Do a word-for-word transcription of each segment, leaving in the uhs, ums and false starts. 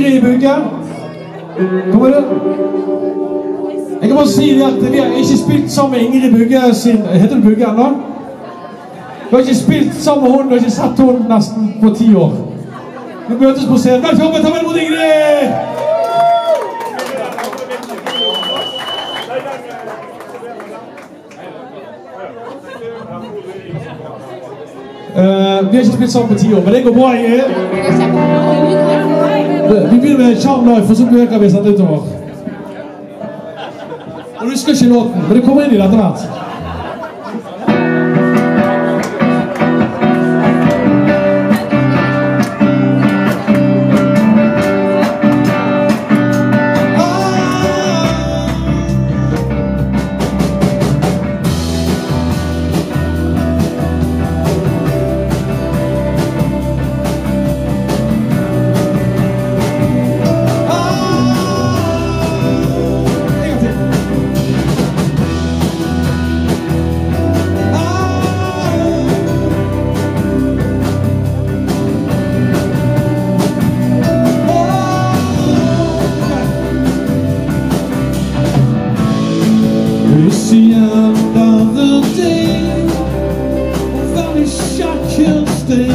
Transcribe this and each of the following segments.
Ingrid i Bugge. Kommer du? Jeg kan bare si det at vi har ikke spilt sammen med Ingrid i Bugge sin... Heter du Bugge ennå? Vi har ikke spilt sammen med hun, og ikke sett hun nesten på ti år. Vi møtes på scenen. Velkommen, ta vel mot Ingrid! Uh, vi har ikke spilt sammen på ti år, men det går bra, Ingrid. Vi begynner med Charm Life, og så bøker vi sendt utover. Og du husker ikke låten, men det kommer inn i dette hvert. It's the end of the day, without a shot can stay.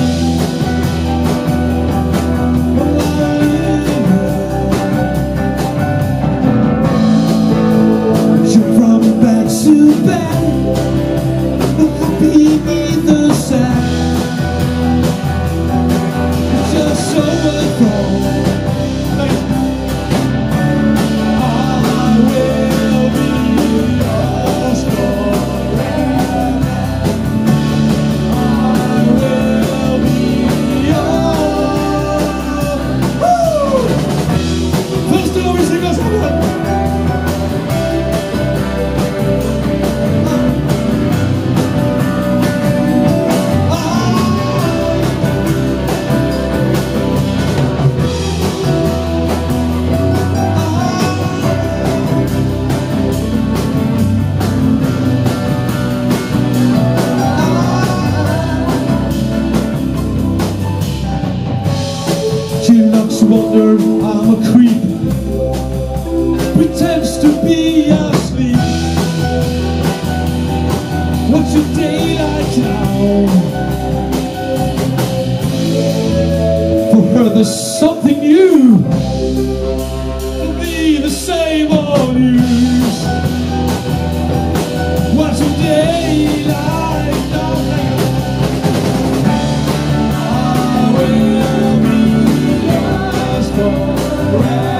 You from back to back, the happy be the sad. Just so wrong. Wonder I'm a creep, pretends to be asleep. What's your day like now? For her there's something new, for me the same old news. What's your day like now? I will be lost forever.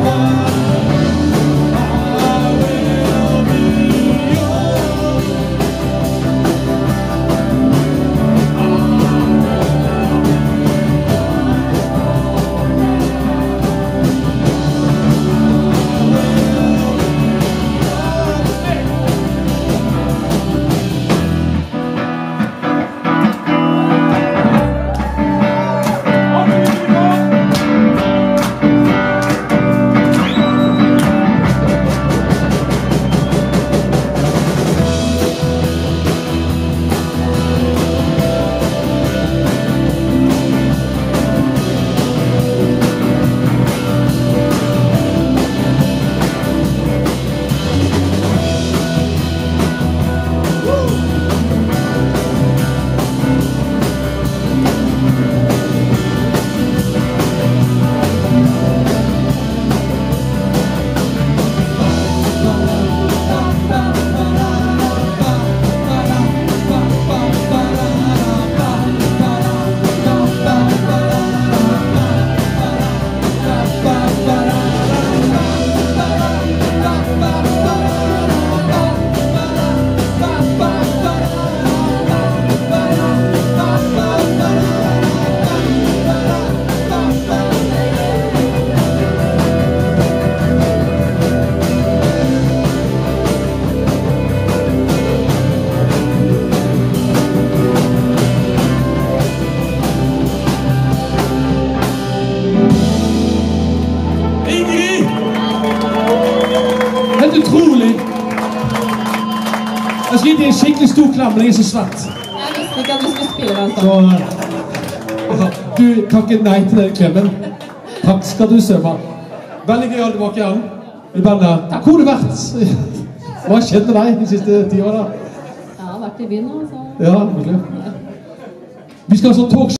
I will be yours. Helt utrolig. Jeg skal gi deg en skikkelig stor klem, men jeg er så svett. Jeg visste ikke at du skulle spille den sånn. Så, du kan ikke nei til den klemmen. Takk skal du, Søma. Veldig gøy å ha deg tilbake igjen i bandet. Hvor har du vært? Hva skjedde med deg de siste ti årene? Jeg har vært i byen nå, så... Ja, virkelig. Vi skal ha sånn talk